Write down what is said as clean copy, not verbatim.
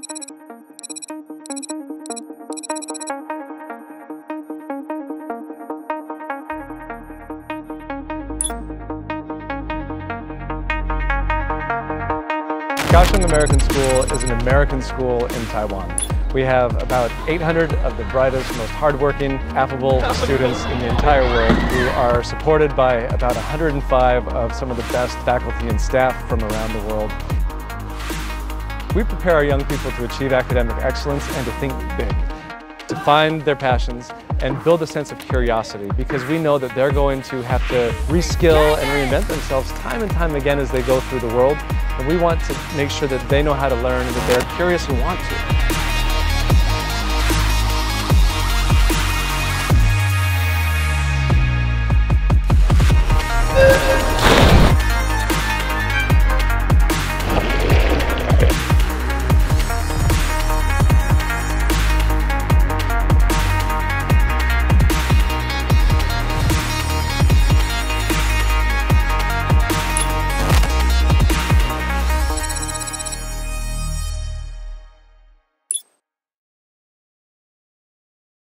Kaohsiung American School is an American school in Taiwan. We have about 800 of the brightest, most hardworking, affable students in the entire world who are supported by about 105 of some of the best faculty and staff from around the world. We prepare our young people to achieve academic excellence and to think big, to find their passions and build a sense of curiosity, because we know that they're going to have to reskill and reinvent themselves time and time again as they go through the world. And we want to make sure that they know how to learn and that they're curious and want to.